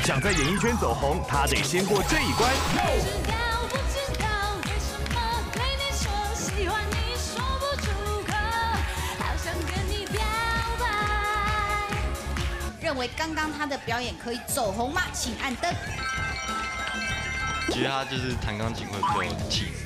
想在演艺圈走红，他得先过这一关。 认为刚刚他的表演可以走红吗？请按灯。 觉得他就是弹钢琴会比较有气质。